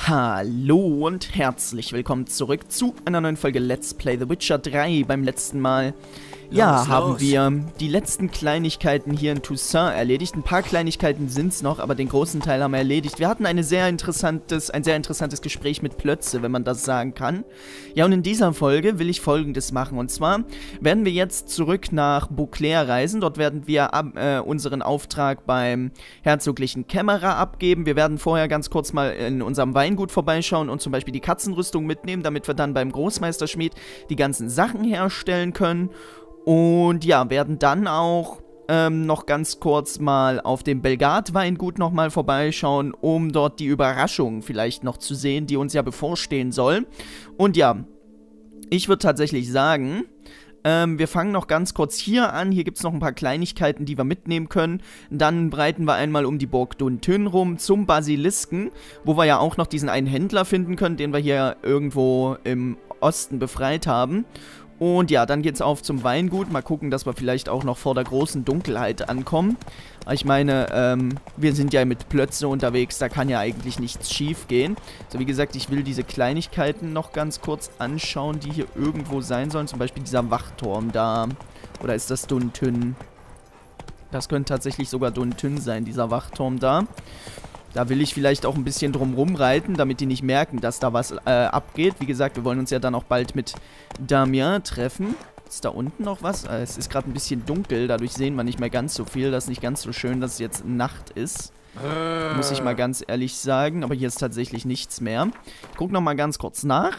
Hallo und herzlich willkommen zurück zu einer neuen Folge Let's Play The Witcher 3. Beim letzten Mal, haben wir die letzten Kleinigkeiten hier in Toussaint erledigt. Ein paar Kleinigkeiten sind es noch, aber den großen Teil haben wir erledigt. Wir hatten ein sehr interessantes Gespräch mit Plötze, wenn man das sagen kann. Ja, und in dieser Folge will ich Folgendes machen. Und zwar werden wir jetzt zurück nach Beauclair reisen. Dort werden wir unseren Auftrag beim herzoglichen Kämmerer abgeben. Wir werden vorher ganz kurz mal in unserem Weingut vorbeischauen und zum Beispiel die Katzenrüstung mitnehmen, damit wir dann beim Großmeisterschmied die ganzen Sachen herstellen können. Und ja, werden dann auch noch ganz kurz mal auf dem Belgard-Weingut nochmal vorbeischauen, um dort die Überraschung vielleicht noch zu sehen, die uns ja bevorstehen soll. Und ja, ich würde tatsächlich sagen, wir fangen noch ganz kurz hier an. Hier gibt es noch ein paar Kleinigkeiten, die wir mitnehmen können. Dann breiten wir einmal um die Burg Duntyn rum zum Basilisken, wo wir ja auch noch diesen einen Händler finden können, den wir hier irgendwo im Osten befreit haben. Und ja, dann geht's auf zum Weingut. Mal gucken, dass wir vielleicht auch noch vor der großen Dunkelheit ankommen. Ich meine, wir sind ja mit Plötze unterwegs, da kann ja eigentlich nichts schief gehen. So, wie gesagt, ich will diese Kleinigkeiten noch ganz kurz anschauen, die hier irgendwo sein sollen. Zum Beispiel dieser Wachturm da. Oder ist das Duntyn? Das könnte tatsächlich sogar Duntyn sein, dieser Wachturm da. Da will ich vielleicht auch ein bisschen drum rumreiten, damit die nicht merken, dass da was abgeht. Wie gesagt, wir wollen uns ja dann auch bald mit Damien treffen. Ist da unten noch was? Es ist gerade ein bisschen dunkel, dadurch sehen wir nicht mehr ganz so viel. Das ist nicht ganz so schön, dass es jetzt Nacht ist. Muss ich mal ganz ehrlich sagen. Aber hier ist tatsächlich nichts mehr. Ich gucke nochmal ganz kurz nach.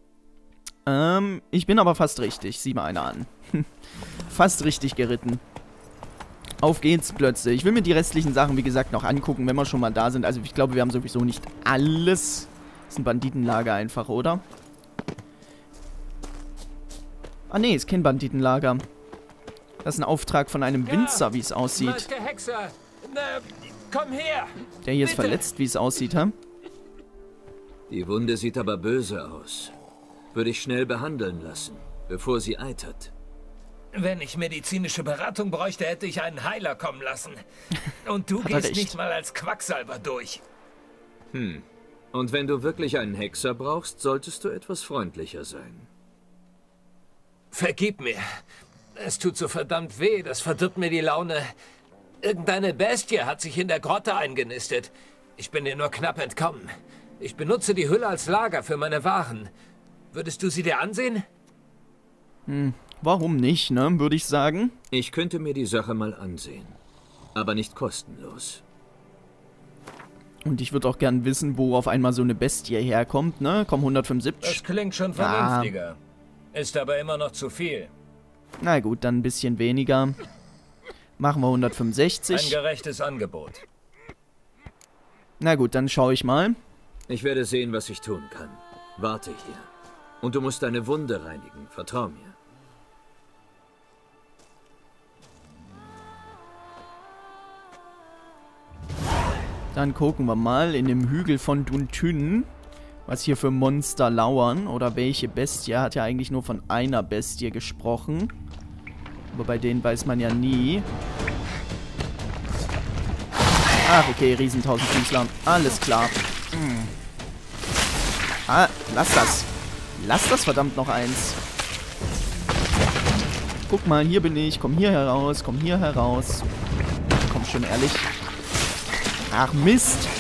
Ich bin aber fast richtig. Sieh mal einer an. Fast richtig geritten. Auf geht's, Plötze. Ich will mir die restlichen Sachen, wie gesagt, noch angucken, wenn wir schon mal da sind. Also ich glaube, wir haben sowieso nicht alles. Das ist ein Banditenlager einfach, oder? Ah, nee, ist kein Banditenlager. Das ist ein Auftrag von einem Winzer, wie es aussieht. Meister Hexer, komm her! Der hier ist verletzt, wie es aussieht, hä? Die Wunde sieht aber böse aus. Würde ich schnell behandeln lassen, bevor sie eitert. Wenn ich medizinische Beratung bräuchte, hätte ich einen Heiler kommen lassen. Und du gehst nicht mal als Quacksalber durch. Und wenn du wirklich einen Hexer brauchst, solltest du etwas freundlicher sein. Vergib mir. Es tut so verdammt weh, das verdirbt mir die Laune. Irgendeine Bestie hat sich in der Grotte eingenistet. Ich bin ihr nur knapp entkommen. Ich benutze die Hülle als Lager für meine Waren. Würdest du sie dir ansehen? Warum nicht, ne, würde ich sagen. Ich könnte mir die Sache mal ansehen. Aber nicht kostenlos. Und ich würde auch gern wissen, wo auf einmal so eine Bestie herkommt, ne? Komm, 175. Das klingt schon vernünftiger. Ist aber immer noch zu viel. Na gut, dann ein bisschen weniger. Machen wir 165. Ein gerechtes Angebot. Na gut, dann schaue ich mal. Ich werde sehen, was ich tun kann. Warte hier. Und du musst deine Wunde reinigen. Vertrau mir. Dann gucken wir mal in dem Hügel von Duntyn, was hier für Monster lauern. Oder welche Bestie. Er hat ja eigentlich nur von einer Bestie gesprochen. Aber bei denen weiß man ja nie. Ach, okay, Riesentausendfüßler. Alles klar. Ah, lass das. Lass das verdammt noch eins. Guck mal, hier bin ich. Komm hier heraus. Komm hier heraus. Komm schon, ehrlich. Ach, Mist.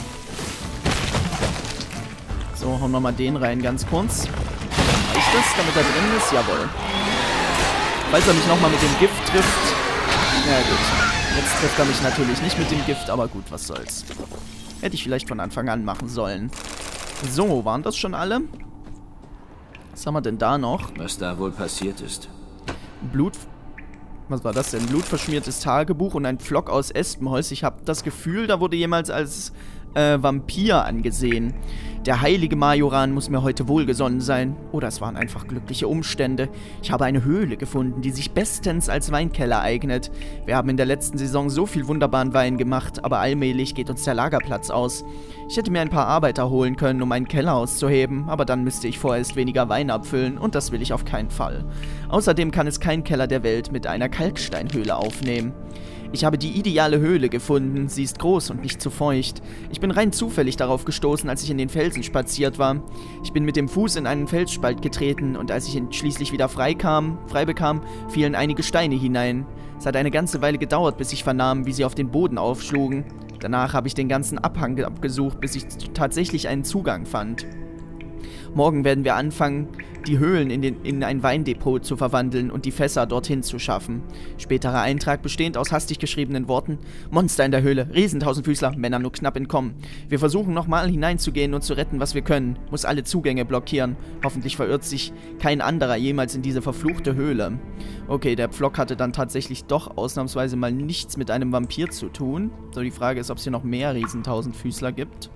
So, hauen wir mal den rein ganz kurz. Reicht das, damit er drin ist? Jawohl. Falls er mich nochmal mit dem Gift trifft. Na gut. Jetzt trifft er mich natürlich nicht mit dem Gift, aber gut, was soll's. Hätte ich vielleicht von Anfang an machen sollen. So, waren das schon alle? Was haben wir denn da noch? Was da wohl passiert ist. Blut... Was war das denn? Blutverschmiertes Tagebuch und ein Pflock aus Espenholz. Ich habe das Gefühl, da wurde jemals als Vampir angesehen. Der heilige Majoran muss mir heute wohlgesonnen sein. Oder es waren einfach glückliche Umstände. Ich habe eine Höhle gefunden, die sich bestens als Weinkeller eignet. Wir haben in der letzten Saison so viel wunderbaren Wein gemacht, aber allmählich geht uns der Lagerplatz aus. Ich hätte mir ein paar Arbeiter holen können, um einen Keller auszuheben, aber dann müsste ich vorerst weniger Wein abfüllen und das will ich auf keinen Fall. Außerdem kann es kein Keller der Welt mit einer Kalksteinhöhle aufnehmen. Ich habe die ideale Höhle gefunden. Sie ist groß und nicht zu feucht. Ich bin rein zufällig darauf gestoßen, als ich in den Felsen spaziert war. Ich bin mit dem Fuß in einen Felsspalt getreten und als ich ihn schließlich wieder frei bekam, fielen einige Steine hinein. Es hat eine ganze Weile gedauert, bis ich vernahm, wie sie auf den Boden aufschlugen. Danach habe ich den ganzen Abhang abgesucht, bis ich tatsächlich einen Zugang fand. Morgen werden wir anfangen, die Höhlen in ein Weindepot zu verwandeln und die Fässer dorthin zu schaffen. Späterer Eintrag bestehend aus hastig geschriebenen Worten: Monster in der Höhle, Riesentausendfüßler, Männer nur knapp entkommen. Wir versuchen nochmal hineinzugehen und zu retten, was wir können. Muss alle Zugänge blockieren. Hoffentlich verirrt sich kein anderer jemals in diese verfluchte Höhle. Okay, der Pflock hatte dann tatsächlich doch ausnahmsweise mal nichts mit einem Vampir zu tun. So, die Frage ist, ob es hier noch mehr Riesentausendfüßler gibt.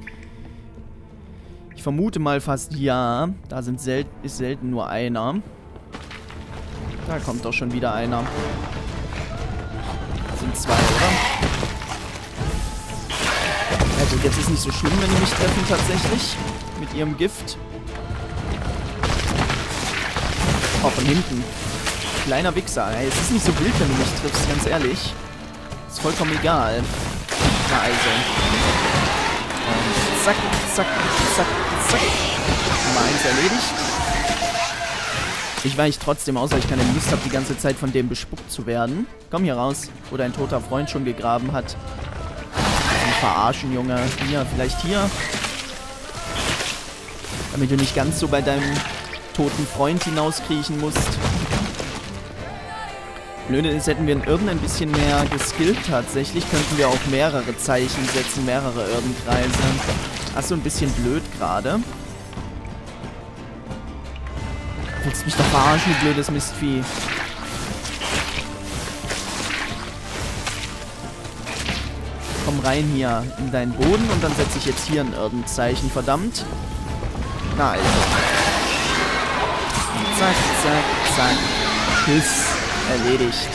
Ich vermute mal fast ja. Da ist selten nur einer. Da kommt doch schon wieder einer. Das sind zwei, oder? Also jetzt ist nicht so schlimm, wenn die mich treffen tatsächlich. Mit ihrem Gift. Oh, von hinten. Kleiner Wichser. Ey, es ist nicht so wild, wenn du mich triffst, ganz ehrlich. Ist vollkommen egal. Na also. Und zack, zack, zack, zack. Nummer 1 erledigt. Ich weiche trotzdem aus, weil ich keine Lust habe, die ganze Zeit von dem bespuckt zu werden. Komm hier raus, wo dein toter Freund schon gegraben hat. Nicht verarschen, Junge. Hier, vielleicht hier. Damit du nicht ganz so bei deinem toten Freund hinauskriechen musst. Blöde ist, hätten wir in Irden ein bisschen mehr geskillt tatsächlich, könnten wir auch mehrere Zeichen setzen, mehrere Irdenkreise. Achso, ein bisschen blöd gerade. Willst du mich doch verarschen, du blödes Mistvieh. Komm rein hier in deinen Boden und dann setze ich jetzt hier ein Irdenzeichen, verdammt. Na also. Zack, zack, zack. Tschüss. Erledigt.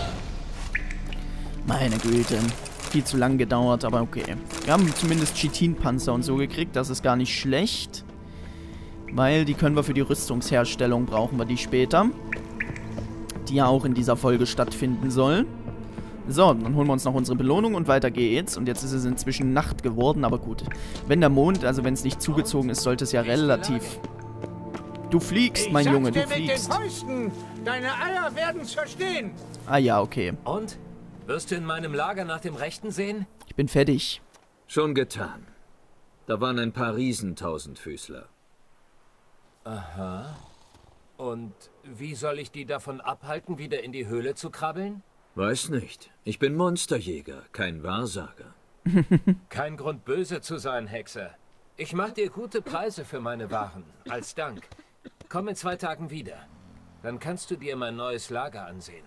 Meine Güte. Viel zu lang gedauert, aber okay. Wir haben zumindest Chitin-Panzer und so gekriegt. Das ist gar nicht schlecht. Weil die können wir für die Rüstungsherstellung, brauchen wir die später. Die ja auch in dieser Folge stattfinden soll. So, dann holen wir uns noch unsere Belohnung und weiter geht's. Und jetzt ist es inzwischen Nacht geworden, aber gut. Wenn der Mond, also wenn es nicht zugezogen ist, sollte es ja relativ... Du fliegst, mein Junge, du fliegst. Deine Eier werden's verstehen. Ah ja, okay. Und? Wirst du in meinem Lager nach dem Rechten sehen? Ich bin fertig. Schon getan. Da waren ein paar Riesentausendfüßler. Aha. Und wie soll ich die davon abhalten, wieder in die Höhle zu krabbeln? Weiß nicht. Ich bin Monsterjäger, kein Wahrsager. Kein Grund, böse zu sein, Hexe. Ich mach dir gute Preise für meine Waren. Als Dank. Komm in 2 Tagen wieder. Dann kannst du dir mein neues Lager ansehen.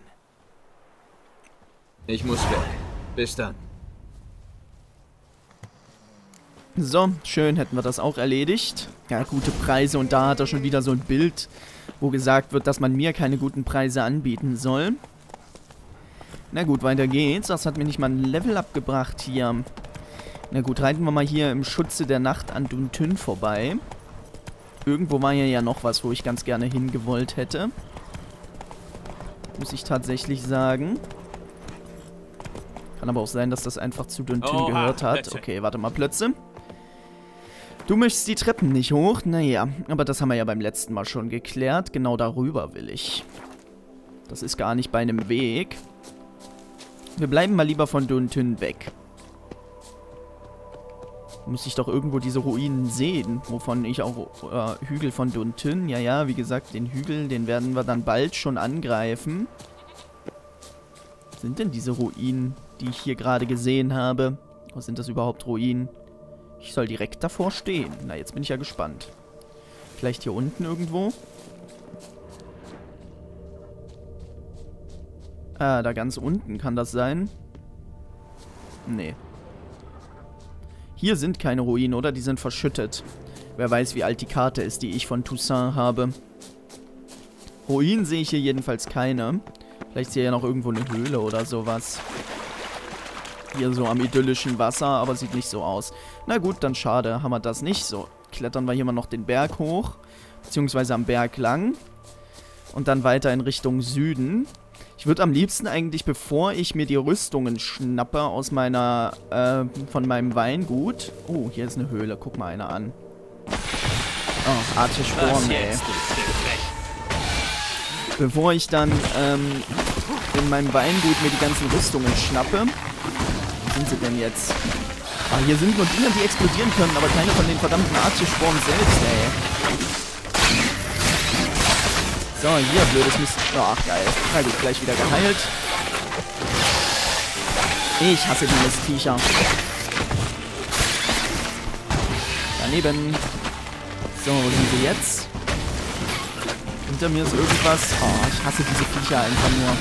Ich muss weg. Bis dann. So, schön, hätten wir das auch erledigt. Ja, gute Preise. Und da hat er schon wieder so ein Bild, wo gesagt wird, dass man mir keine guten Preise anbieten soll. Na gut, weiter geht's. Das hat mir nicht mal ein Level abgebracht hier. Na gut, reiten wir mal hier im Schutze der Nacht an Dun Tyn vorbei. Irgendwo war ja noch was, wo ich ganz gerne hingewollt hätte. Muss ich tatsächlich sagen. Kann aber auch sein, dass das einfach zu Dun Tyn gehört hat. Bitte. Okay, warte mal, Plötze. Du möchtest die Treppen nicht hoch? Naja, aber das haben wir ja beim letzten Mal schon geklärt. Genau darüber will ich. Das ist gar nicht bei einem Weg. Wir bleiben mal lieber von Dun Tyn weg. Muss ich doch irgendwo diese Ruinen sehen, wovon ich auch Hügel von Dun Tyn. Ja, wie gesagt, den Hügel, den werden wir dann bald schon angreifen. Was sind denn diese Ruinen, die ich hier gerade gesehen habe? Was sind das überhaupt Ruinen? Ich soll direkt davor stehen. Na, jetzt bin ich ja gespannt. Vielleicht hier unten irgendwo? Ah, da ganz unten kann das sein? Nee. Hier sind keine Ruinen, oder? Die sind verschüttet. Wer weiß, wie alt die Karte ist, die ich von Toussaint habe. Ruinen sehe ich hier jedenfalls keine. Vielleicht ist hier ja noch irgendwo eine Höhle oder sowas. Hier so am idyllischen Wasser, aber sieht nicht so aus. Na gut, dann schade, haben wir das nicht. So, klettern wir hier mal noch den Berg hoch. Beziehungsweise am Berg lang. Und dann weiter in Richtung Süden. Ich würde am liebsten eigentlich, bevor ich mir die Rüstungen schnappe aus meiner, von meinem Weingut... Oh, hier ist eine Höhle. Guck mal eine an. Oh, Artischsporn, ey. Bevor ich dann, in meinem Weingut mir die ganzen Rüstungen schnappe. Wo sind sie denn jetzt? Ah, hier sind nur Dinger, die explodieren können, aber keine von den verdammten Artischsporn selbst, ey. So, hier, blödes Mist. Oh, ach, geil. Na gut, gleich wieder geheilt. Ich hasse die Mistviecher. Daneben. So, wo sind wir jetzt? Hinter mir ist irgendwas. Oh, ich hasse diese Viecher einfach nur.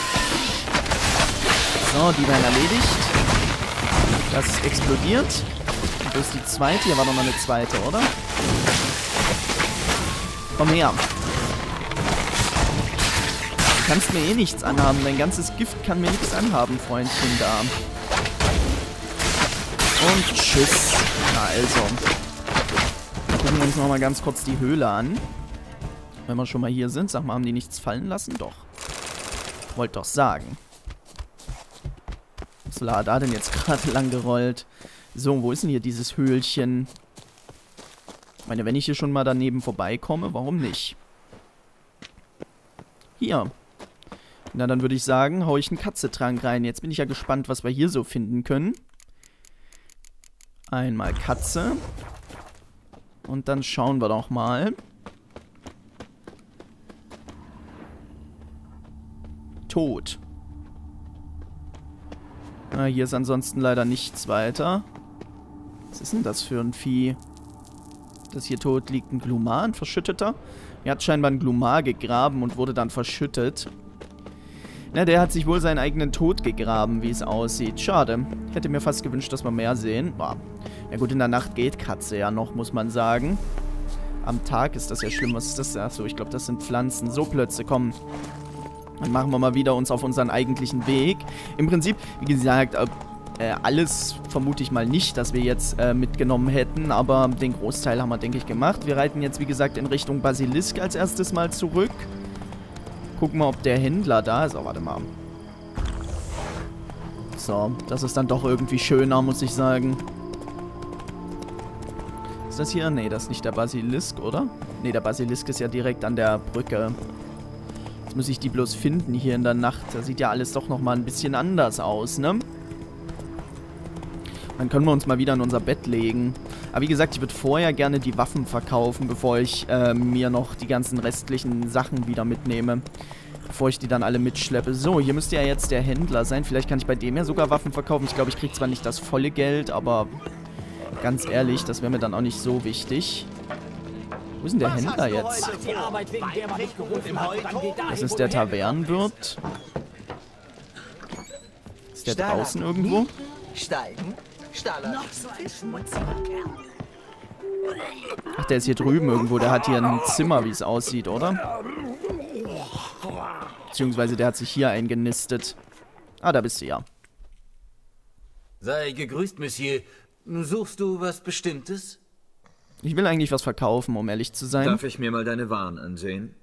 So, die werden erledigt. Das explodiert. Und wo ist die zweite? Hier war doch noch eine zweite, oder? Komm her. Du kannst mir eh nichts anhaben. Dein ganzes Gift kann mir nichts anhaben, Freundchen da. Und tschüss. Na also. Gucken wir uns nochmal ganz kurz die Höhle an. Wenn wir schon mal hier sind. Sag mal, haben die nichts fallen lassen? Doch. Wollte doch sagen. Was war da denn jetzt gerade lang gerollt? So, wo ist denn hier dieses Höhlchen? Ich meine, wenn ich hier schon mal daneben vorbeikomme, warum nicht? Hier. Na, dann würde ich sagen, hau ich einen Katzetrank rein. Jetzt bin ich ja gespannt, was wir hier so finden können. Einmal Katze. Und dann schauen wir doch mal. Tod. Na, hier ist ansonsten leider nichts weiter. Was ist denn das für ein Vieh? Das hier tot liegt, ein Glumar, ein verschütteter. Er hat scheinbar ein Glumar gegraben und wurde dann verschüttet. Na, der hat sich wohl seinen eigenen Tod gegraben, wie es aussieht. Schade. Ich hätte mir fast gewünscht, dass wir mehr sehen. Boah. Ja gut, in der Nacht geht Katze ja noch, muss man sagen. Am Tag ist das ja schlimm. Was ist das? Achso, ich glaube, das sind Pflanzen. So, Plötze, komm. Dann machen wir mal wieder uns auf unseren eigentlichen Weg. Im Prinzip, wie gesagt, alles vermute ich mal nicht, dass wir jetzt mitgenommen hätten. Aber den Großteil haben wir, denke ich, gemacht. Wir reiten jetzt, wie gesagt, in Richtung Basilisk als erstes mal zurück. Gucken wir, ob der Händler da ist. Oh, warte mal. So, das ist dann doch irgendwie schöner, muss ich sagen. Ist das hier? Nee, das ist nicht der Basilisk, oder? Nee, der Basilisk ist ja direkt an der Brücke. Jetzt muss ich die bloß finden hier in der Nacht. Da sieht ja alles doch nochmal ein bisschen anders aus, ne? Dann können wir uns mal wieder in unser Bett legen. Aber wie gesagt, ich würde vorher gerne die Waffen verkaufen, bevor ich mir noch die ganzen restlichen Sachen wieder mitnehme. Bevor ich die dann alle mitschleppe. So, hier müsste ja jetzt der Händler sein. Vielleicht kann ich bei dem ja sogar Waffen verkaufen. Ich glaube, ich kriege zwar nicht das volle Geld, aber ganz ehrlich, das wäre mir dann auch nicht so wichtig. Wo ist denn der Händler jetzt? Das ist der Tavernenwirt. Ist der draußen irgendwo? Steigen. Noch so ein schmutziger Kerl. Ach, der ist hier drüben irgendwo. Der hat hier ein Zimmer, wie es aussieht, oder? Beziehungsweise der hat sich hier eingenistet. Ah, da bist du ja. Sei gegrüßt, Monsieur. Suchst du was Bestimmtes? Ich will eigentlich was verkaufen, um ehrlich zu sein. Darf ich mir mal deine Waren ansehen?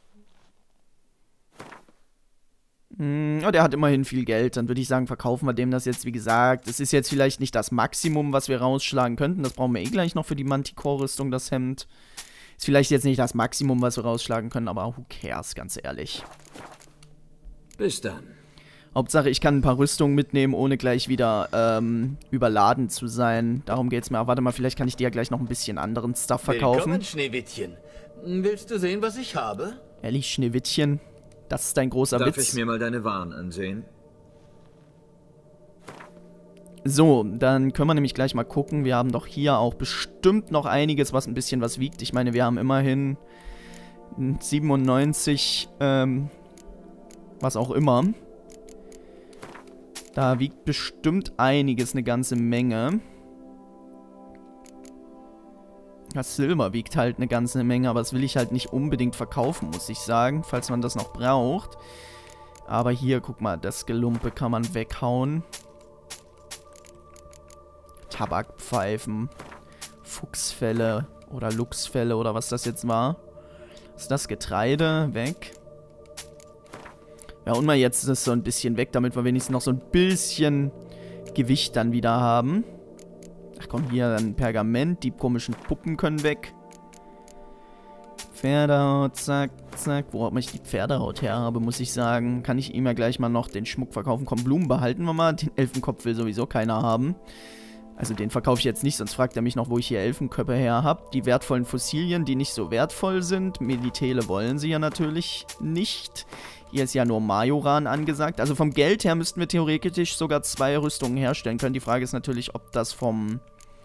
Ja, der hat immerhin viel Geld. Dann würde ich sagen, verkaufen wir dem das jetzt, wie gesagt. Es ist jetzt vielleicht nicht das Maximum, was wir rausschlagen könnten. Das brauchen wir eh gleich noch für die Manticore-Rüstung, das Hemd. Ist vielleicht jetzt nicht das Maximum, was wir rausschlagen können, aber who cares, ganz ehrlich. Bis dann. Hauptsache, ich kann ein paar Rüstungen mitnehmen, ohne gleich wieder überladen zu sein. Darum geht's mir. Aber warte mal, vielleicht kann ich dir ja gleich noch ein bisschen anderen Stuff verkaufen. Willkommen, Schneewittchen. Willst du sehen, was ich habe? Ehrlich, Schneewittchen? Das ist dein großer Witz. Darf ich mir mal deine Waren ansehen? So, dann können wir nämlich gleich mal gucken. Wir haben doch hier auch bestimmt noch einiges, was ein bisschen was wiegt. Ich meine, wir haben immerhin 97, was auch immer. Da wiegt bestimmt einiges, eine ganze Menge. Das Silber wiegt halt eine ganze Menge, aber das will ich halt nicht unbedingt verkaufen, muss ich sagen, falls man das noch braucht. Aber hier, guck mal, das Gelumpe kann man weghauen. Tabakpfeifen, Fuchsfelle oder Luchsfelle oder was das jetzt war. Was ist das? Getreide, weg. Ja, und mal jetzt ist es so ein bisschen weg, damit wir wenigstens noch so ein bisschen Gewicht dann wieder haben. Ach komm, hier dann Pergament. Die komischen Puppen können weg. Pferdehaut, zack, zack. Wo ich die Pferdehaut her habe, muss ich sagen. Kann ich ihm ja gleich mal noch den Schmuck verkaufen. Komm, Blumen behalten wir mal. Den Elfenkopf will sowieso keiner haben. Also den verkaufe ich jetzt nicht, sonst fragt er mich noch, wo ich hier Elfenköpfe her habe. Die wertvollen Fossilien, die nicht so wertvoll sind. Meditele wollen sie ja natürlich nicht. Hier ist ja nur Majoran angesagt. Also vom Geld her müssten wir theoretisch sogar 2 Rüstungen herstellen können. Die Frage ist natürlich, ob das vom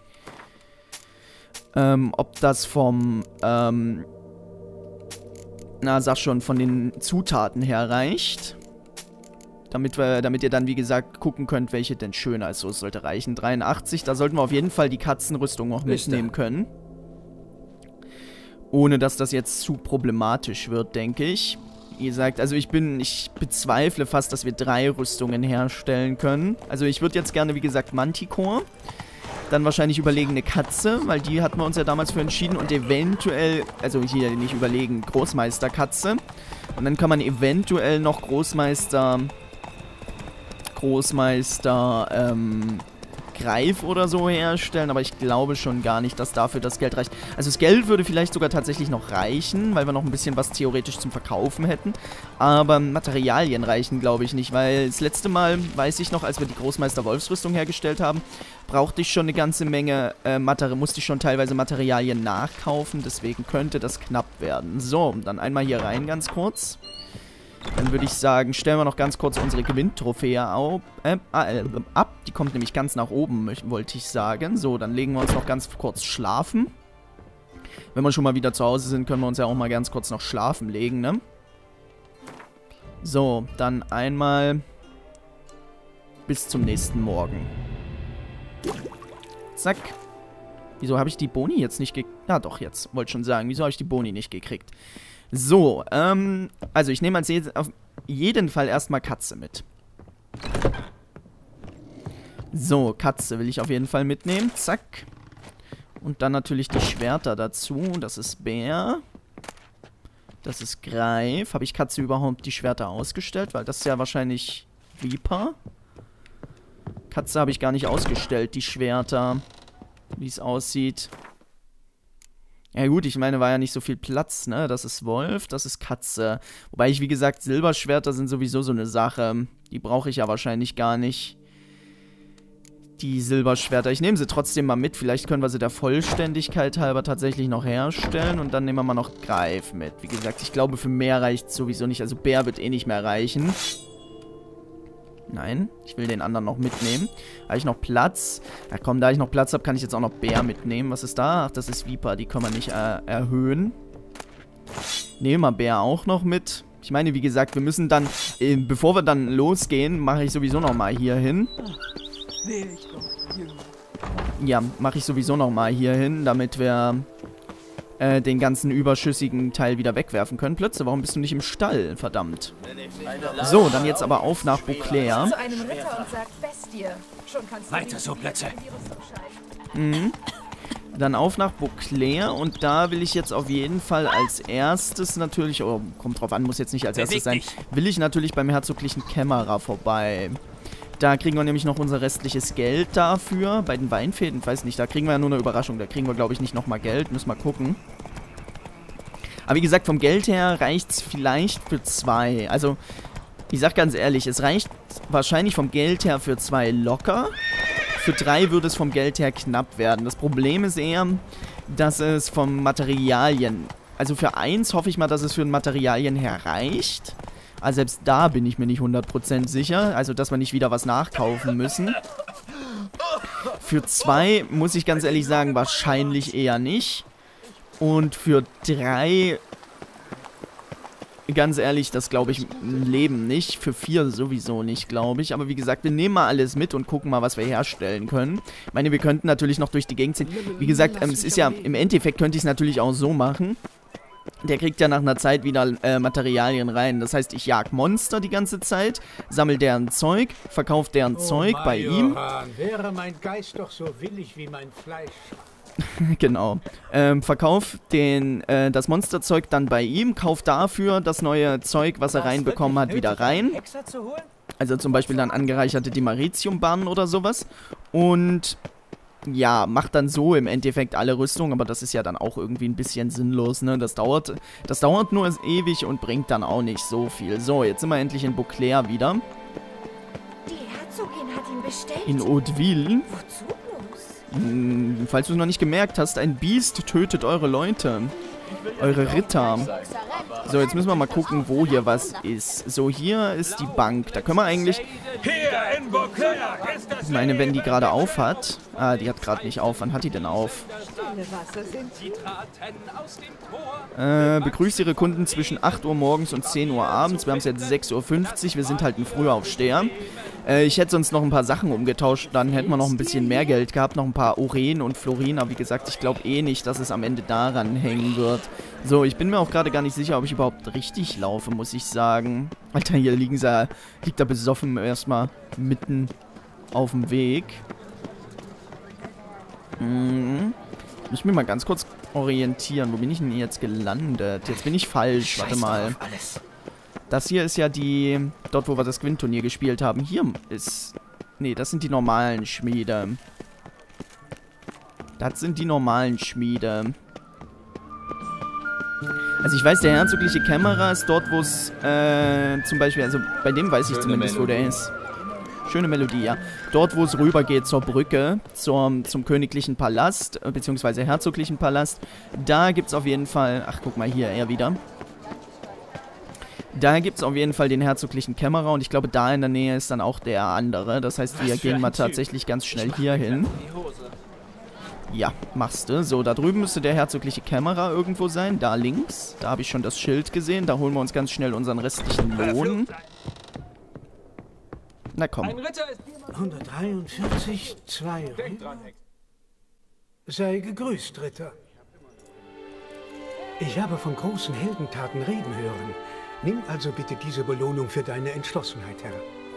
von den Zutaten her reicht. Damit ihr dann, wie gesagt, gucken könnt, welche denn schöner ist. So, es sollte reichen. 83, da sollten wir auf jeden Fall die Katzenrüstung noch mitnehmen können. Ohne, dass das jetzt zu problematisch wird, denke ich. Wie gesagt, also ich bezweifle fast, dass wir 3 Rüstungen herstellen können. Also ich würde jetzt gerne, wie gesagt, Manticore. Dann wahrscheinlich überlegen eine Katze, weil die hatten wir uns ja damals für entschieden. Und eventuell, also hier nicht überlegen, Großmeisterkatze. Und dann kann man eventuell noch Großmeister Greif oder so herstellen, aber ich glaube schon gar nicht, dass dafür das Geld reicht. Also das Geld würde vielleicht sogar tatsächlich noch reichen, weil wir noch ein bisschen was theoretisch zum Verkaufen hätten, aber Materialien reichen, glaube ich, nicht, weil das letzte Mal, weiß ich noch, als wir die Großmeister Wolfsrüstung hergestellt haben, brauchte ich schon eine ganze Menge, musste ich schon teilweise Materialien nachkaufen, deswegen könnte das knapp werden. So, dann einmal hier rein ganz kurz. Dann würde ich sagen, stellen wir noch ganz kurz unsere Gewinntrophäe ab. Die kommt nämlich ganz nach oben, wollte ich sagen. So, dann legen wir uns noch ganz kurz schlafen. Wenn wir schon mal wieder zu Hause sind, können wir uns ja auch mal ganz kurz noch schlafen legen, ne? So, dann einmal bis zum nächsten Morgen. Zack. Wieso habe ich die Boni jetzt nicht gekriegt? Ja, doch, jetzt. Wollte schon sagen. Wieso habe ich die Boni nicht gekriegt? So, also ich nehme auf jeden Fall erstmal Katze mit. So, Katze will ich auf jeden Fall mitnehmen. Zack. Und dann natürlich die Schwerter dazu. Das ist Bär. Das ist Greif. Habe ich Katze überhaupt die Schwerter ausgestellt? Weil das ist ja wahrscheinlich Reaper. Katze habe ich gar nicht ausgestellt, die Schwerter. Wie es aussieht. Ja gut, ich meine, war ja nicht so viel Platz, ne? Das ist Wolf, das ist Katze. Wobei ich, wie gesagt, Silberschwerter sind sowieso so eine Sache. Die brauche ich ja wahrscheinlich gar nicht. Die Silberschwerter. Ich nehme sie trotzdem mal mit. Vielleicht können wir sie der Vollständigkeit halber tatsächlich noch herstellen. Und dann nehmen wir mal noch Greif mit. Wie gesagt, ich glaube, für mehr reicht es sowieso nicht. Also Bär wird eh nicht mehr reichen. Nein, ich will den anderen noch mitnehmen. Habe ich noch Platz? Ja komm, da ich noch Platz habe, kann ich jetzt auch noch Bär mitnehmen. Was ist da? Ach, das ist Viper, die können wir nicht erhöhen. Nehmen wir Bär auch noch mit. Ich meine, wie gesagt, wir müssen dann, bevor wir dann losgehen, mache ich sowieso noch mal hier hin. Ja, mache ich sowieso noch mal hier hin, damit wir den ganzen überschüssigen Teil wieder wegwerfen können. Plötzlich, warum bist du nicht im Stall? Verdammt. So, dann jetzt aber auf nach Beauclair. Weiter so, Plätze. Dann auf nach Beauclair und da will ich jetzt auf jeden Fall als erstes natürlich, oh, kommt drauf an, muss jetzt nicht als erstes sein, will ich natürlich beim herzoglichen Kämmerer vorbei. Da kriegen wir nämlich noch unser restliches Geld dafür. Bei den Weinfäden, weiß nicht, da kriegen wir ja nur eine Überraschung. Da kriegen wir, glaube ich, nicht nochmal Geld. Müssen wir gucken. Aber wie gesagt, vom Geld her reicht es vielleicht für 2. Also, ich sag ganz ehrlich, es reicht wahrscheinlich vom Geld her für 2 locker. Für 3 würde es vom Geld her knapp werden. Das Problem ist eher, dass es vom Materialien... Also für 1 hoffe ich mal, dass es für den Materialien her reicht. Also selbst da bin ich mir nicht 100% sicher. Also, dass wir nicht wieder was nachkaufen müssen. Für 2 muss ich ganz ehrlich sagen, wahrscheinlich eher nicht. Und für 3, ganz ehrlich, das glaube ich im Leben nicht. Für 4 sowieso nicht, glaube ich. Aber wie gesagt, wir nehmen mal alles mit und gucken mal, was wir herstellen können. Ich meine, wir könnten natürlich noch durch die Gegend ziehen. Wie gesagt, es ist ja, im Endeffekt könnte ich es natürlich auch so machen. Der kriegt ja nach einer Zeit wieder Materialien rein. Das heißt, ich jag Monster die ganze Zeit, sammle deren Zeug, verkaufe deren Zeug bei ihm. Wäre mein Geist doch so willig wie mein Fleisch. Genau. Verkauf das Monsterzeug dann bei ihm, kauf dafür das neue Zeug, was er reinbekommen hat, wieder rein. Also zum Beispiel dann angereicherte Dimeritium-Bahnen oder sowas. Und ja, macht dann so im Endeffekt alle Rüstungen, aber das ist ja dann auch irgendwie ein bisschen sinnlos, ne? Das dauert nur ewig und bringt dann auch nicht so viel. So, jetzt sind wir endlich in Beauclair wieder. Die Herzogin hat ihn bestellt. In Hauteville. Wozu bloß? Falls du es noch nicht gemerkt hast, ein Biest tötet eure Leute. Eure Ritter. So, jetzt müssen wir mal gucken, wo hier was ist. So, hier ist die Bank. Da können wir eigentlich... Hier in Beauclair ist das Ich meine, wenn die gerade auf hat... Ah, die hat gerade nicht auf. Wann hat die denn auf? Begrüßt ihre Kunden zwischen 8 Uhr morgens und 10 Uhr abends. Wir haben es jetzt 6:50 Uhr. Wir sind halt ein Frühaufsteher. Ich hätte sonst noch ein paar Sachen umgetauscht. Dann hätten wir noch ein bisschen mehr Geld gehabt. Noch ein paar Oren und Florin. Aber wie gesagt, ich glaube eh nicht, dass es am Ende daran hängen wird. So, ich bin mir auch gerade gar nicht sicher, ob ich überhaupt richtig laufe, muss ich sagen. Alter, hier liegt er besoffen erstmal mitten auf dem Weg. Ich muss mich mal ganz kurz orientieren. Wo bin ich denn jetzt gelandet? Jetzt bin ich falsch. Warte mal. Das hier ist ja die... Dort, wo wir das Gwent-Turnier gespielt haben. Hier ist... Nee, das sind die normalen Schmiede. Das sind die normalen Schmiede. Also ich weiß, der herzogliche Kämmerer ist dort, wo es zum Beispiel... Also bei dem weiß ich zumindest, wo der ist. Schöne Melodie, ja. Dort, wo es rübergeht zur Brücke, zum königlichen Palast, beziehungsweise herzoglichen Palast, da gibt es auf jeden Fall... Ach, guck mal, hier, er wieder. Da gibt es auf jeden Fall den herzoglichen Kämmerer und ich glaube, da in der Nähe ist dann auch der andere. Das heißt, wir gehen mal tatsächlich ganz schnell hier hin. Ja, machst du. So, da drüben müsste der herzogliche Kämmerer irgendwo sein. Da links. Da habe ich schon das Schild gesehen. Da holen wir uns ganz schnell unseren restlichen Lohn. Na komm. 143, 2. Sei gegrüßt, Ritter. Ich habe von großen Heldentaten reden hören. Nimm also bitte diese Belohnung für deine Entschlossenheit, Herr.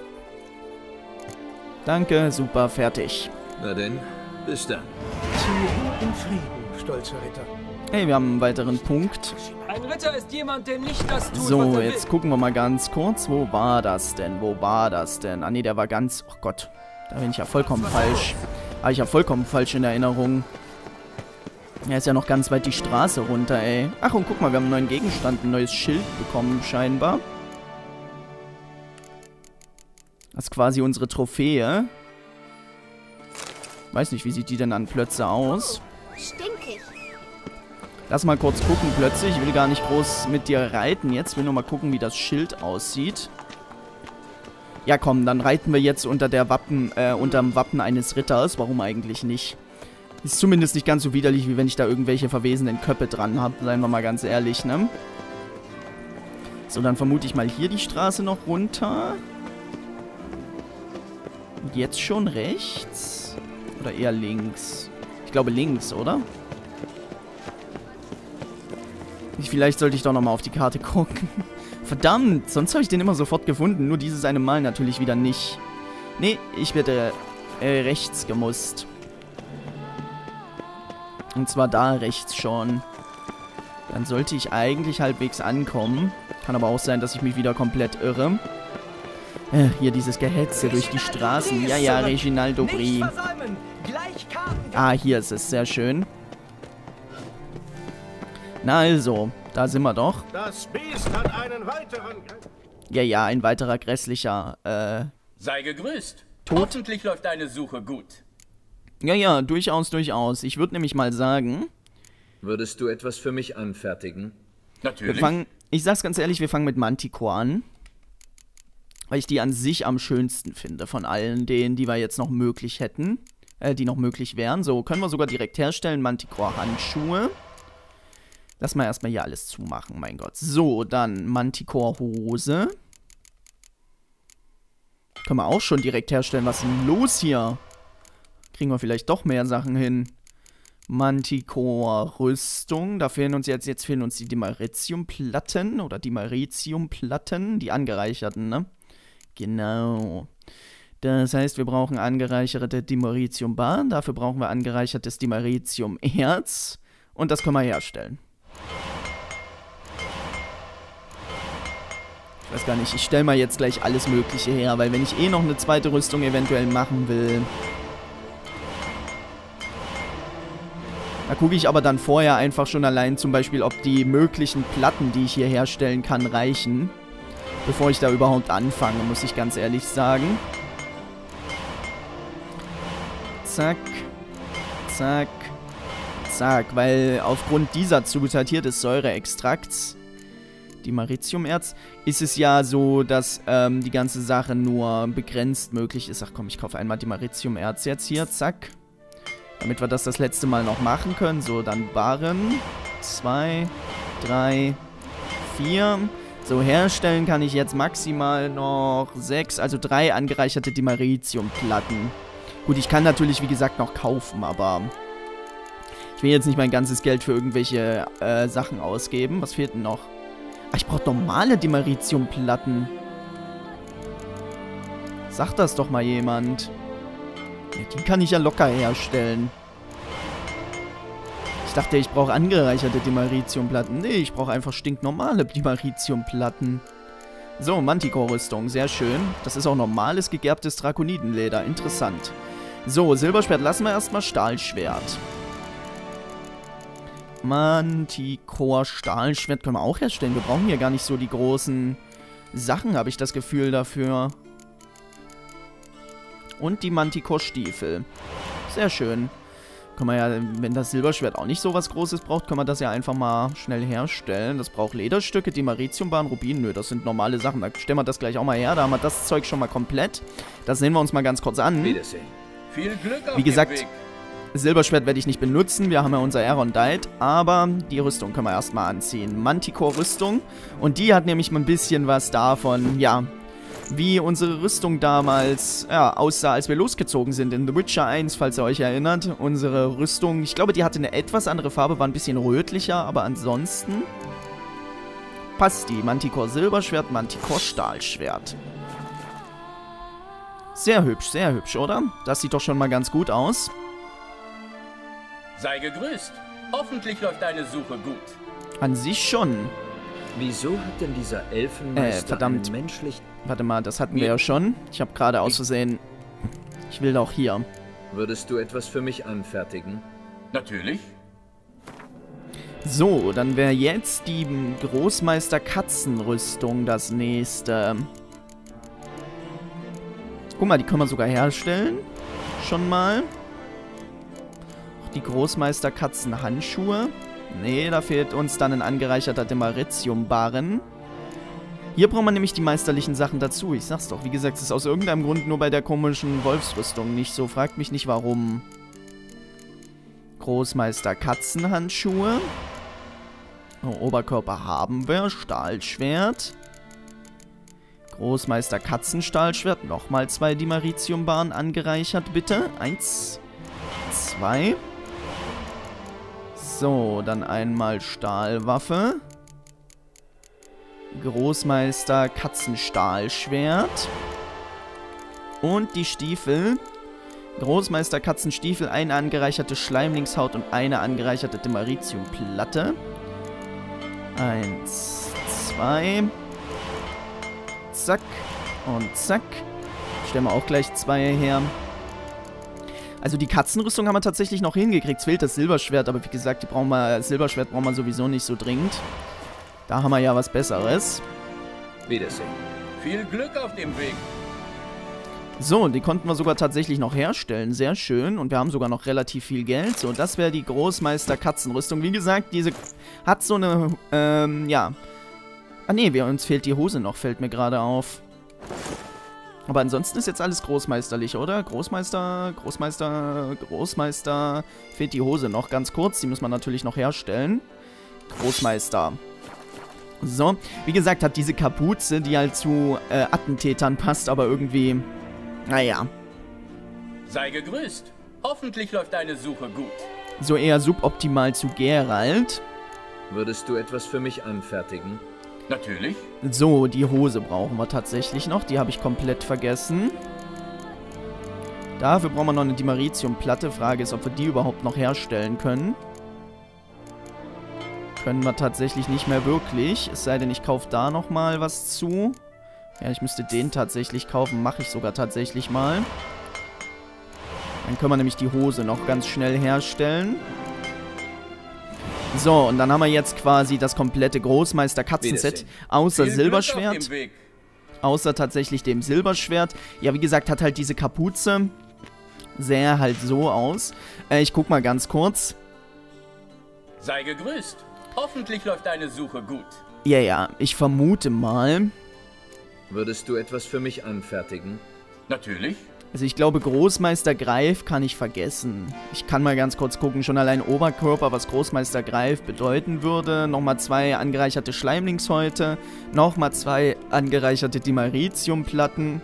Danke, super, fertig. Na denn, bis dann. Ziehe hin in Frieden, stolzer Ritter. Hey, wir haben einen weiteren Punkt. Ein Ritter ist jemand, der nicht das tut, So, was er jetzt will. gucken wir mal ganz kurz. Wo war das denn? Wo war das denn? Ah, nee, der war ganz... Oh Gott, da bin ich ja vollkommen falsch. Habe ich ja vollkommen falsch in Erinnerung. Er ist ja noch ganz weit die Straße runter, ey. Ach, und guck mal, wir haben einen neuen Gegenstand, ein neues Schild bekommen, scheinbar. Das ist quasi unsere Trophäe. Weiß nicht, wie sieht die denn an Plötze aus? Stinkig. Lass mal kurz gucken, Plötze. Ich will gar nicht groß mit dir reiten jetzt. Will nur mal gucken, wie das Schild aussieht. Ja, komm, dann reiten wir jetzt unter der unterm Wappen eines Ritters. Warum eigentlich nicht? Ist zumindest nicht ganz so widerlich, wie wenn ich da irgendwelche verwesenen Köpfe dran habe. Seien wir mal ganz ehrlich, ne? So, dann vermute ich mal hier die Straße noch runter. Und jetzt schon rechts? Oder eher links? Ich glaube links, oder? Vielleicht sollte ich doch nochmal auf die Karte gucken. Verdammt, sonst habe ich den immer sofort gefunden. Nur dieses eine Mal natürlich wieder nicht. Nee, ich werde rechts gemusst. Und zwar da rechts schon. Dann sollte ich eigentlich halbwegs ankommen. Kann aber auch sein, dass ich mich wieder komplett irre. Hier dieses Gehetze durch die Straßen. Ja, ja, Reginald Aubry. Ah, hier ist es. Sehr schön. Na also, da sind wir doch. Das Biest hat einen weiteren... Ja, ja, ein weiterer grässlicher, Sei gegrüßt. Tot. Hoffentlich läuft deine Suche gut. Ja, ja, durchaus, durchaus. Ich würde nämlich mal sagen... Würdest du etwas für mich anfertigen? Natürlich. Ich sag's ganz ehrlich, wir fangen mit Manticore an. Weil ich die an sich am schönsten finde von allen denen, die wir jetzt noch möglich hätten. Die noch möglich wären. So, können wir sogar direkt herstellen. Manticore Handschuhe. Lass mal erstmal hier alles zumachen, mein Gott. So, dann Manticore Hose. Können wir auch schon direkt herstellen. Was ist denn los hier? Kriegen wir vielleicht doch mehr Sachen hin. Manticore Rüstung. Da fehlen uns jetzt fehlen uns die Dimeritium-Platten oder Dimeritium-Platten. Die angereicherten, ne? Genau. Das heißt, wir brauchen angereicherte Dimeritium-Bahn. Dafür brauchen wir angereichertes Dimeritium-Erz. Und das können wir herstellen. Ich weiß gar nicht, ich stelle mal jetzt gleich alles Mögliche her, weil wenn ich eh noch eine zweite Rüstung eventuell machen will... Da gucke ich aber dann vorher einfach schon allein zum Beispiel, ob die möglichen Platten, die ich hier herstellen kann, reichen. Bevor ich da überhaupt anfange, muss ich ganz ehrlich sagen. Zack. Zack. Zack. Weil aufgrund dieser Zutat hier des Säureextrakts, Dimeritium-Erz, ist es ja so, dass die ganze Sache nur begrenzt möglich ist. Ach komm, ich kaufe einmal Dimeritium-Erz jetzt hier. Zack. Damit wir das letzte Mal noch machen können. So, dann Barren. 2, 3, 4. So, herstellen kann ich jetzt maximal noch 6, also 3 angereicherte Dimeritium-Platten. Gut, ich kann natürlich, wie gesagt, noch kaufen, aber ich will jetzt nicht mein ganzes Geld für irgendwelche Sachen ausgeben. Was fehlt denn noch? Ach, ich brauche normale Dimeritium-Platten. Sag das doch mal jemand. Ja, die kann ich ja locker herstellen. Ich dachte, ich brauche angereicherte Dimeritium-Platten. Nee, ich brauche einfach stinknormale Dimeritium-Platten. So, Manticore-Rüstung, sehr schön. Das ist auch normales, gegerbtes Drakonidenleder. Interessant. So, Silberschwert lassen wir erstmal. Stahlschwert. Manticore, Stahlschwert können wir auch herstellen. Wir brauchen hier gar nicht so die großen Sachen, habe ich das Gefühl dafür. Und die Manticore-Stiefel. Sehr schön. Können wir ja, wenn das Silberschwert auch nicht so was Großes braucht, können wir das ja einfach mal schnell herstellen. Das braucht Lederstücke, Dimeritium-Bahn, Rubin. Nö, das sind normale Sachen. Da stellen wir das gleich auch mal her. Da haben wir das Zeug schon mal komplett. Das sehen wir uns mal ganz kurz an. Wiedersehen. Viel Glück auf Wie gesagt, dem Weg. Silberschwert werde ich nicht benutzen. Wir haben ja unser Aerondight. Aber die Rüstung können wir erstmal anziehen. Manticore-Rüstung. Und die hat nämlich mal ein bisschen was davon, ja, wie unsere Rüstung damals aussah, als wir losgezogen sind in The Witcher 1, falls ihr euch erinnert. Unsere Rüstung, ich glaube, die hatte eine etwas andere Farbe, war ein bisschen rötlicher, aber ansonsten passt die. Manticore Silberschwert, Manticore Stahlschwert. Sehr hübsch, oder? Das sieht doch schon mal ganz gut aus. Sei gegrüßt. Hoffentlich läuft deine Suche gut. An sich schon. Wieso hat denn dieser Elfenmeister verdammt. einen menschlichen... Warte mal, das hatten wir ja schon. Ich habe gerade aus Versehen... Ich will doch hier. Würdest du etwas für mich anfertigen? Natürlich. So, dann wäre jetzt die Großmeister Katzenrüstung das nächste. Guck mal, die können wir sogar herstellen. Schon mal. Auch die Großmeister Katzenhandschuhe. Nee, da fehlt uns dann ein angereicherter Dimeritium-Barren. Hier braucht man nämlich die meisterlichen Sachen dazu. Ich sag's doch, wie gesagt, es ist aus irgendeinem Grund nur bei der komischen Wolfsrüstung nicht so. Fragt mich nicht, warum. Großmeister Katzenhandschuhe. Oh, Oberkörper haben wir. Stahlschwert. Großmeister Katzenstahlschwert. Nochmal 2 Dimeritium-Bahnen angereichert, bitte. 1, 2. So, dann einmal Stahlwaffe. Großmeister Katzenstahlschwert. Und die Stiefel. Großmeister Katzenstiefel, eine angereicherte Schleimlingshaut und eine angereicherte Dimeritium-Platte. 1, 2. Zack. Und zack. Stellen wir auch gleich 2 her. Also die Katzenrüstung haben wir tatsächlich noch hingekriegt. Es fehlt das Silberschwert, aber wie gesagt, Silberschwert brauchen wir sowieso nicht so dringend. Da haben wir ja was Besseres. Wiedersehen. Viel Glück auf dem Weg. So, die konnten wir sogar tatsächlich noch herstellen. Sehr schön. Und wir haben sogar noch relativ viel Geld. So, das wäre die Großmeister Katzenrüstung. Wie gesagt, diese hat so eine, ja. Ah, nee, uns fehlt die Hose noch, fällt mir gerade auf. Aber ansonsten ist jetzt alles großmeisterlich, oder? Großmeister. Fehlt die Hose noch ganz kurz. Die muss man natürlich noch herstellen. Großmeister. So, wie gesagt, hat diese Kapuze, die halt zu Attentätern passt, aber irgendwie, naja. Sei gegrüßt. Hoffentlich läuft deine Suche gut. So eher suboptimal zu Geralt. Würdest du etwas für mich anfertigen? Natürlich. So, die Hose brauchen wir tatsächlich noch. Die habe ich komplett vergessen. Dafür brauchen wir noch eine Dimeritium-Platte. Frage ist, ob wir die überhaupt noch herstellen können. Können wir tatsächlich nicht mehr wirklich. Es sei denn, ich kaufe da nochmal was zu. Ja, ich müsste den tatsächlich kaufen. Mache ich sogar tatsächlich mal. Dann können wir nämlich die Hose noch ganz schnell herstellen. So, und dann haben wir jetzt quasi das komplette Großmeister-Katzenset. Außer Silberschwert. Außer tatsächlich dem Silberschwert. Ja, wie gesagt, hat halt diese Kapuze. Sähe halt so aus. Ich guck mal ganz kurz. Sei gegrüßt. Hoffentlich läuft deine Suche gut. Ja, ja, ich vermute mal. Würdest du etwas für mich anfertigen? Natürlich. Also ich glaube, Großmeister Greif kann ich vergessen. Ich kann mal ganz kurz gucken, schon allein Oberkörper, was Großmeister Greif bedeuten würde. Nochmal 2 angereicherte Schleimlingshäute. Nochmal 2 angereicherte Dimeritium-Platten.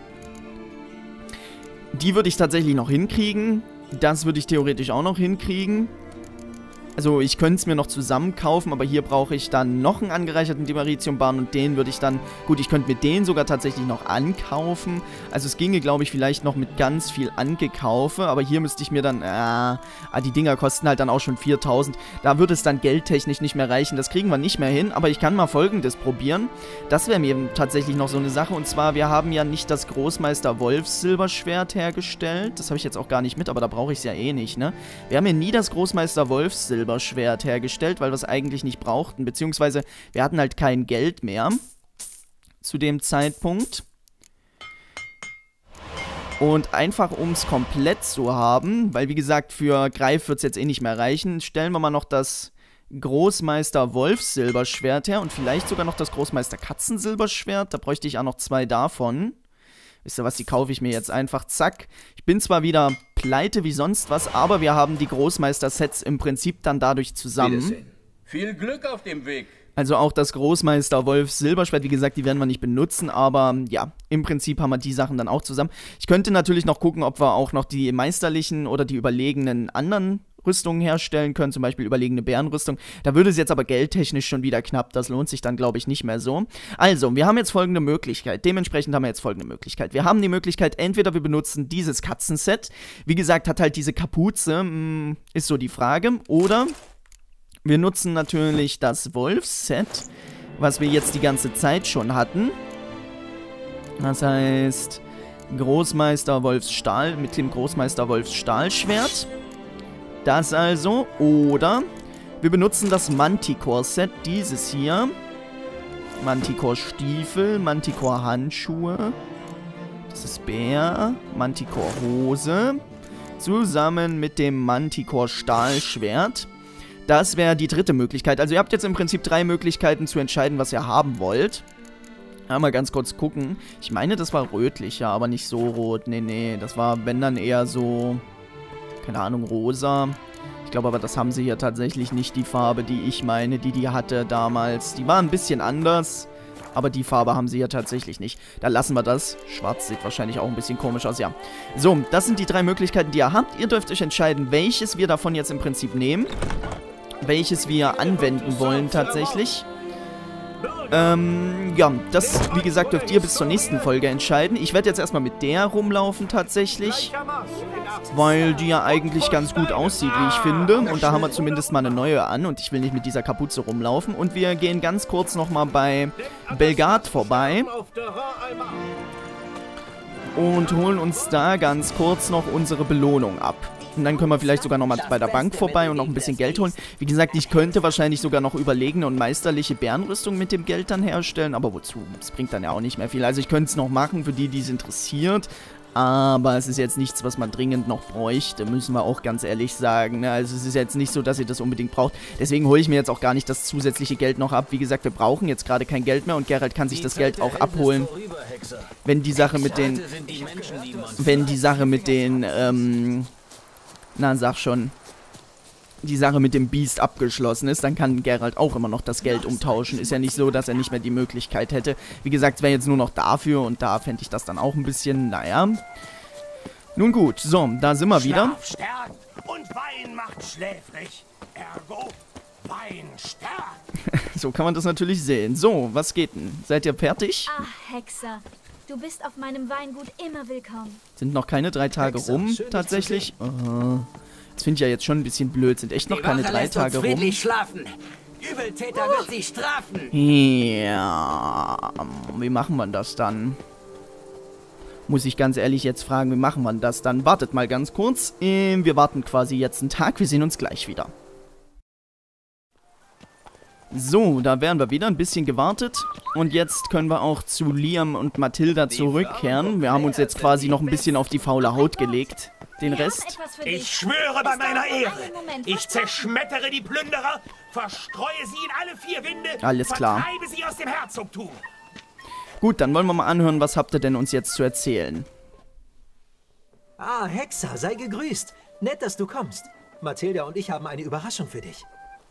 Die würde ich tatsächlich noch hinkriegen. Das würde ich theoretisch auch noch hinkriegen. Also ich könnte es mir noch zusammen kaufen, aber hier brauche ich dann noch einen angereicherten Dimeritium-Bahn und den würde ich dann... Gut, ich könnte mir den sogar tatsächlich noch ankaufen. Also es ginge, glaube ich, vielleicht noch mit ganz viel Angekaufe, aber hier müsste ich mir dann... die Dinger kosten halt dann auch schon 4.000. Da würde es dann geldtechnisch nicht mehr reichen. Das kriegen wir nicht mehr hin, aber ich kann mal Folgendes probieren. Das wäre mir tatsächlich noch so eine Sache und zwar, wir haben ja nicht das Großmeister Wolfs Silberschwert hergestellt. Das habe ich jetzt auch gar nicht mit, aber da brauche ich es ja eh nicht, ne? Wir haben ja nie das Großmeister Wolfs Silberschwert hergestellt, weil wir es eigentlich nicht brauchten, beziehungsweise wir hatten halt kein Geld mehr zu dem Zeitpunkt. Und einfach um es komplett zu haben, weil wie gesagt, für Greif wird es jetzt eh nicht mehr reichen, stellen wir mal noch das Großmeister Wolfs Silberschwert her und vielleicht sogar noch das Großmeister Katzen Silberschwert, da bräuchte ich auch noch 2 davon. Wisst ihr was, die kaufe ich mir jetzt einfach, zack. Ich bin zwar wieder pleite wie sonst was, aber wir haben die Großmeister-Sets im Prinzip dann dadurch zusammen. Viel Glück auf dem Weg. Also auch das Großmeister Wolfs Silberschwert, wie gesagt, die werden wir nicht benutzen, aber ja, im Prinzip haben wir die Sachen dann auch zusammen. Ich könnte natürlich noch gucken, ob wir auch noch die meisterlichen oder die überlegenen anderen Rüstungen herstellen können, zum Beispiel überlegene Bärenrüstung. Da würde es jetzt aber geldtechnisch schon wieder knapp, das lohnt sich dann, glaube ich, nicht mehr so. Also, wir haben jetzt folgende Möglichkeit, dementsprechend haben wir jetzt folgende Möglichkeit. Wir haben die Möglichkeit, entweder wir benutzen dieses Katzenset, wie gesagt, hat halt diese Kapuze, ist so die Frage, oder wir nutzen natürlich das Wolfsset, was wir jetzt die ganze Zeit schon hatten. Das heißt, Großmeister Wolfs Stahl mit dem Großmeister Wolfs Stahlschwert. Das also, oder wir benutzen das Manticore-Set, dieses hier. Manticore-Stiefel, Manticore-Handschuhe. Das ist Bär, Manticore-Hose. Zusammen mit dem Manticore-Stahlschwert. Das wäre die dritte Möglichkeit. Also ihr habt jetzt im Prinzip 3 Möglichkeiten zu entscheiden, was ihr haben wollt. Mal ganz kurz gucken. Ich meine, das war rötlich, ja, aber nicht so rot. Nee, das war, wenn dann eher so... keine Ahnung, rosa. Ich glaube aber, das haben sie hier tatsächlich nicht, die Farbe, die ich meine, die hatte damals. Die war ein bisschen anders, aber die Farbe haben sie hier tatsächlich nicht. Da lassen wir das. Schwarz sieht wahrscheinlich auch ein bisschen komisch aus, ja. So, das sind die 3 Möglichkeiten, die ihr habt. Ihr dürft euch entscheiden, welches wir davon jetzt im Prinzip nehmen. Welches wir anwenden wollen tatsächlich. Ja, das, wie gesagt, dürft ihr bis zur nächsten Folge entscheiden. Ich werde jetzt erstmal mit der rumlaufen tatsächlich, weil die ja eigentlich ganz gut aussieht, wie ich finde. Und da haben wir zumindest mal eine neue an und ich will nicht mit dieser Kapuze rumlaufen. Und wir gehen ganz kurz nochmal bei Belgard vorbei und holen uns da ganz kurz noch unsere Belohnung ab. Und dann können wir vielleicht sogar nochmal bei der Bank vorbei und noch ein bisschen Geld holen. Wie gesagt, ich könnte wahrscheinlich sogar noch überlegene und meisterliche Bärenrüstung mit dem Geld dann herstellen. Aber wozu? Das bringt dann ja auch nicht mehr viel. Also ich könnte es noch machen für die, die es interessiert. Aber es ist jetzt nichts, was man dringend noch bräuchte, müssen wir auch ganz ehrlich sagen. Also es ist jetzt nicht so, dass ihr das unbedingt braucht. Deswegen hole ich mir jetzt auch gar nicht das zusätzliche Geld noch ab. Wie gesagt, wir brauchen jetzt gerade kein Geld mehr und Geralt kann sich das Geld auch abholen, wenn die Sache mit den... na, sag schon. Die Sache mit dem Biest abgeschlossen ist, dann kann Geralt auch immer noch das Geld umtauschen. Ist ja nicht so, dass er nicht mehr die Möglichkeit hätte. Wie gesagt, es wäre jetzt nur noch dafür und da fände ich das dann auch ein bisschen, naja. Nun gut, so, da sind wir wieder. Schlaf stärkt und Wein macht schläfrig. Ergo, Wein stärkt. So kann man das natürlich sehen. So, was geht denn? Seid ihr fertig? Ach, Hexer. Du bist auf meinem Weingut immer willkommen. Sind noch keine 3 Tage rum, tatsächlich. Das finde ich ja jetzt schon ein bisschen blöd. Sind echt noch keine 3 Tage rum. Friedlich schlafen. Übeltäter wird sie strafen. Ja, wie machen wir das dann? Muss ich ganz ehrlich jetzt fragen, wie machen wir das dann? Wartet mal ganz kurz. Wir warten quasi jetzt einen Tag. Wir sehen uns gleich wieder. So, da wären wir wieder. Ein bisschen gewartet. Und jetzt können wir auch zu Liam und Matilda zurückkehren. Wir haben uns jetzt quasi noch ein bisschen auf die faule Haut gelegt. Den Rest. Ich schwöre bei meiner Ehre. Ich zerschmettere die Plünderer, verstreue sie in alle 4 Winde, alles klar. vertreibe sie aus dem Herzogtum. Gut, dann wollen wir mal anhören, was habt ihr denn uns jetzt zu erzählen? Ah, Hexer, sei gegrüßt. Nett, dass du kommst. Matilda und ich haben eine Überraschung für dich.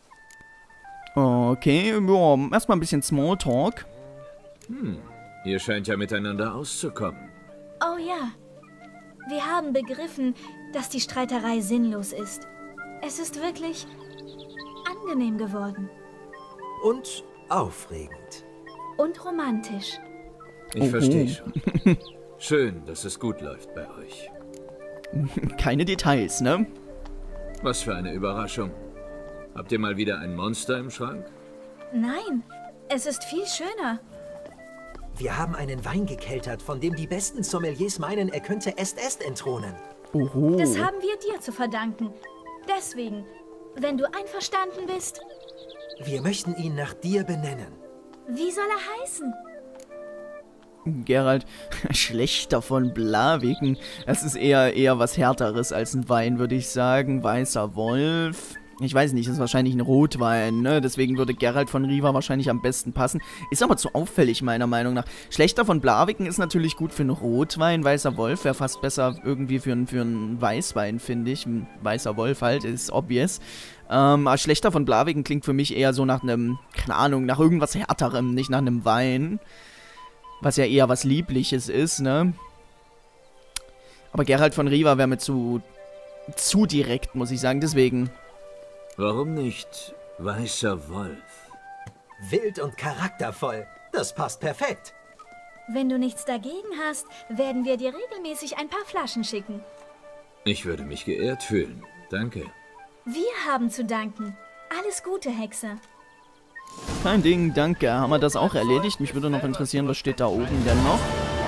Okay, ja, erstmal ein bisschen Smalltalk. Ihr scheint ja miteinander auszukommen. Oh ja. Wir haben begriffen, dass die Streiterei sinnlos ist. Es ist wirklich angenehm geworden. Und aufregend. Und romantisch. Ich verstehe schon. Schön, dass es gut läuft bei euch. Keine Details, ne? Was für eine Überraschung. Habt ihr mal wieder ein Monster im Schrank? Nein, es ist viel schöner. Wir haben einen Wein gekeltert, von dem die besten Sommeliers meinen, er könnte Est entthronen. Oho. Das haben wir dir zu verdanken. Deswegen, wenn du einverstanden bist... Wir möchten ihn nach dir benennen. Wie soll er heißen? Geralt, Schlechter von Blaviken. Das ist eher was Härteres als ein Wein, würde ich sagen. Weißer Wolf. Ich weiß nicht, das ist wahrscheinlich ein Rotwein, ne? Deswegen würde Geralt von Riva wahrscheinlich am besten passen. Ist aber zu auffällig, meiner Meinung nach. Schlechter von Blaviken ist natürlich gut für einen Rotwein. Weißer Wolf wäre fast besser irgendwie für einen Weißwein, finde ich. Ein weißer Wolf halt, ist obvious. Aber Schlechter von Blaviken klingt für mich eher so nach einem, keine Ahnung, nach irgendwas Härterem, nicht nach einem Wein. Was ja eher was Liebliches ist, ne? Aber Geralt von Riva wäre mir zu direkt, muss ich sagen, deswegen... Warum nicht Weißer Wolf? Wild und charaktervoll. Das passt perfekt. Wenn du nichts dagegen hast, werden wir dir regelmäßig ein paar Flaschen schicken. Ich würde mich geehrt fühlen. Danke. Wir haben zu danken. Alles Gute, Hexe. Kein Ding, danke. Haben wir das auch erledigt? Mich würde noch interessieren, was steht da oben denn noch?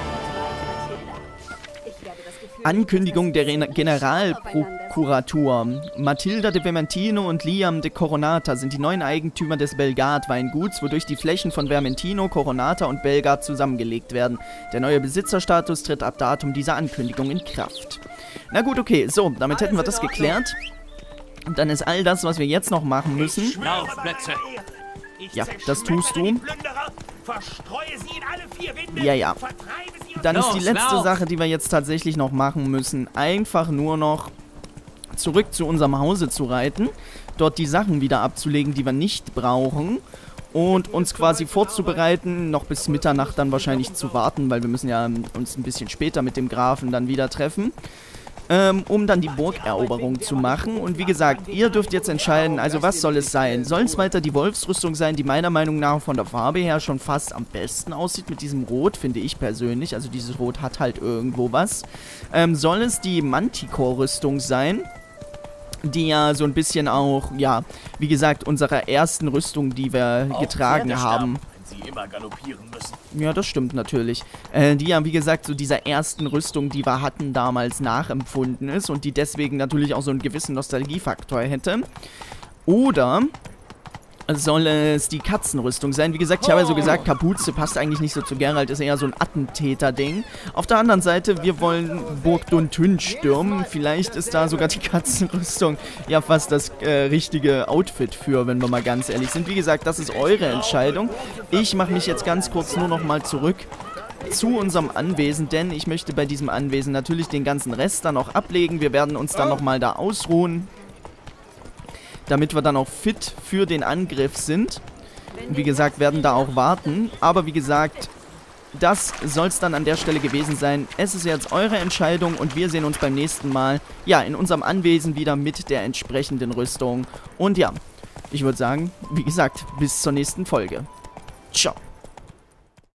Ankündigung der Generalprokuratur. Matilda de Vermentino und Liam de Coronata sind die neuen Eigentümer des Belgard-Weinguts, wodurch die Flächen von Vermentino, Coronata und Belgard zusammengelegt werden. Der neue Besitzerstatus tritt ab Datum dieser Ankündigung in Kraft. Na gut, okay, so, damit hätten wir das geklärt. Und dann ist all das, was wir jetzt noch machen müssen... Ja, das tust du. Ja. Dann ist die letzte Sache, die wir jetzt tatsächlich noch machen müssen, einfach nur noch zurück zu unserem Hause zu reiten, dort die Sachen wieder abzulegen, die wir nicht brauchen und uns quasi vorzubereiten, noch bis Mitternacht dann wahrscheinlich zu warten, weil wir müssen ja uns ein bisschen später mit dem Grafen dann wieder treffen. Um dann die Burgeroberung zu machen. Und wie gesagt, ihr dürft jetzt entscheiden, also was soll es sein? Soll es weiter die Wolfsrüstung sein, die meiner Meinung nach von der Farbe her schon fast am besten aussieht mit diesem Rot, finde ich persönlich. Also dieses Rot hat halt irgendwo was. Soll es die Manticore-Rüstung sein? Die ja so ein bisschen auch, ja, wie gesagt, unserer ersten Rüstung, die wir getragen haben. Sie immer galoppieren müssen. Ja, das stimmt natürlich. Die ja, wie gesagt, so dieser ersten Rüstung, die wir hatten, damals nachempfunden ist und die deswegen natürlich auch so einen gewissen Nostalgiefaktor hätte. Oder soll es die Katzenrüstung sein? Wie gesagt, ich habe ja so gesagt, Kapuze passt eigentlich nicht so zu Geralt, ist eher so ein Attentäter-Ding. Auf der anderen Seite, wir wollen Burg Duntyn stürmen. Vielleicht ist da sogar die Katzenrüstung ja fast das richtige Outfit für, wenn wir mal ganz ehrlich sind. Wie gesagt, das ist eure Entscheidung. Ich mache mich jetzt ganz kurz nur noch mal zurück zu unserem Anwesen, denn ich möchte bei diesem Anwesen natürlich den ganzen Rest dann auch ablegen. Wir werden uns dann noch mal da ausruhen, damit wir dann auch fit für den Angriff sind. Und wie gesagt, werden da auch warten. Aber wie gesagt, das soll es dann an der Stelle gewesen sein. Es ist jetzt eure Entscheidung und wir sehen uns beim nächsten Mal, ja, in unserem Anwesen wieder mit der entsprechenden Rüstung. Und ja, ich würde sagen, wie gesagt, bis zur nächsten Folge. Ciao.